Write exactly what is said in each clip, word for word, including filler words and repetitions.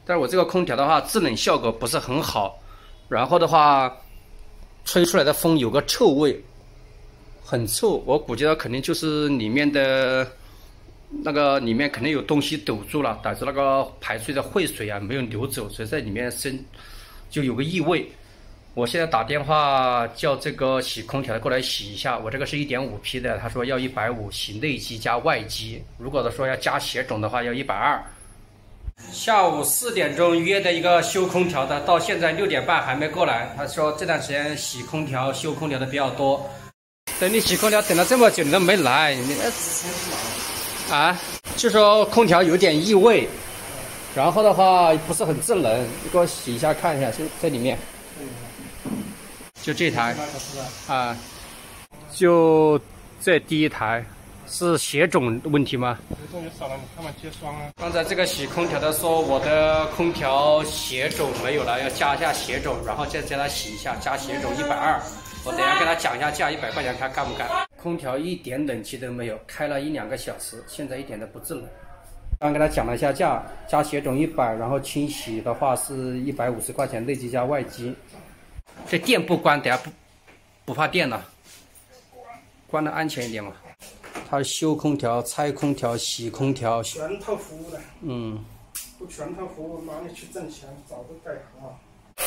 但是我这个空调的话，制冷效果不是很好，然后的话，吹出来的风有个臭味，很臭。我估计到肯定就是里面的那个里面肯定有东西堵住了，导致那个排出的废水啊没有流走，所以在里面生就有个异味。我现在打电话叫这个洗空调的过来洗一下，我这个是 一点五 匹的，他说要一百五十，洗内机加外机。如果说要加血种的话，要一百二。下午四点钟约的一个修空调的，到现在六点半还没过来。他说这段时间洗空调、修空调的比较多。等你洗空调等了这么久，你都没来，你啊？就说空调有点异味，然后的话不是很制冷，你给我洗一下看一下，就在里面。就这台啊，就这第一台。是血种问题吗？ 血种就少了，你看嘛，接霜啊。 刚才这个洗空调的说我的空调血种没有了，要加一下血种，然后再叫他洗一下，加血种一百二。我等一下跟他讲一下价，一百块钱看干不干？空调一点冷气都没有，开了一两个小时，现在一点都不制冷。刚跟他讲了一下价，加血种一百，然后清洗的话是一百五十块钱，内机加外机。这电不关，等下不不怕电了，关的安全一点嘛。他修空调、拆空调、洗空调， 全套服务的。 嗯， 不全套服务，哪里去挣钱？早都盖行了。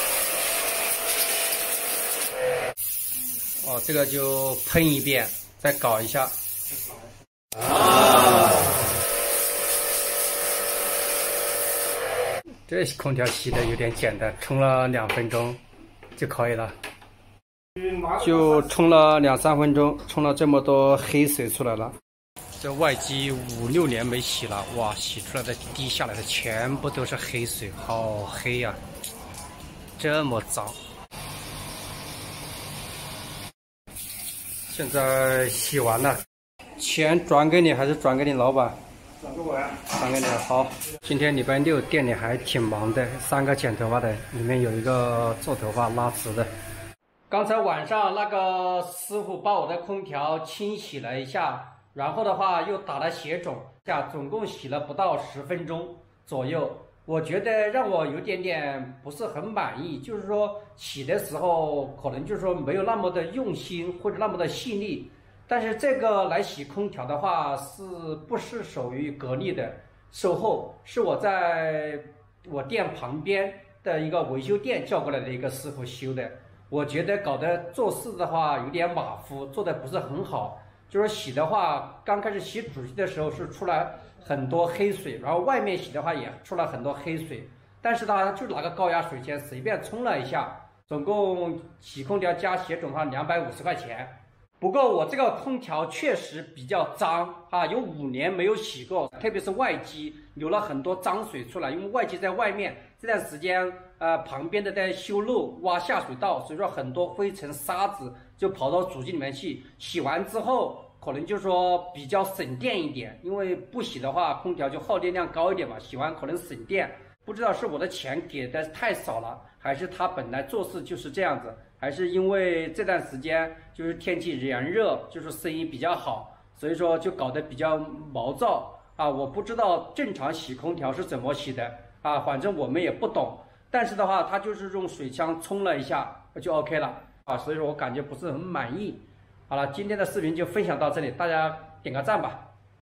哦，这个就喷一遍，再搞一下。啊！这空调洗的有点简单，冲了两分钟就可以了。就冲了两三分钟，冲了这么多黑水出来了。这外机五六年没洗了，哇，洗出来的滴下来的全部都是黑水，好黑呀、啊，这么脏。现在洗完了，钱转给你还是转给你老板？ 转给我呀。 转给你，好。今天礼拜六店里还挺忙的，三个剪头发的，里面有一个做头发拉直的。刚才晚上那个师傅把我的空调清洗了一下，然后的话又打了血种，下总共洗了不到十分钟左右。我觉得让我有点点不是很满意，就是说洗的时候可能就是说没有那么的用心或者那么的细腻。但是这个来洗空调的话，是不是属于格力的售后？是我在我店旁边的一个维修店叫过来的一个师傅修的。我觉得搞得做事的话有点马虎，做的不是很好。就是洗的话，刚开始洗主机的时候是出来很多黑水，然后外面洗的话也出来很多黑水。但是呢，就拿个高压水钳随便冲了一下，总共洗空调加血种的话两百五十块钱。不过我这个空调确实比较脏啊，有五年没有洗过，特别是外机流了很多脏水出来，因为外机在外面这段时间，呃，旁边的在修路挖下水道，所以说很多灰尘沙子就跑到主机里面去。洗完之后，可能就说比较省电一点，因为不洗的话，空调就耗电量高一点嘛，洗完可能省电。不知道是我的钱给的太少了，还是他本来做事就是这样子，还是因为这段时间就是天气炎热，就是生意比较好，所以说就搞得比较毛躁啊！我不知道正常洗空调是怎么洗的啊，反正我们也不懂。但是的话，他就是用水枪冲了一下就 OK 了啊，所以说我感觉不是很满意。好了，今天的视频就分享到这里，大家点个赞吧。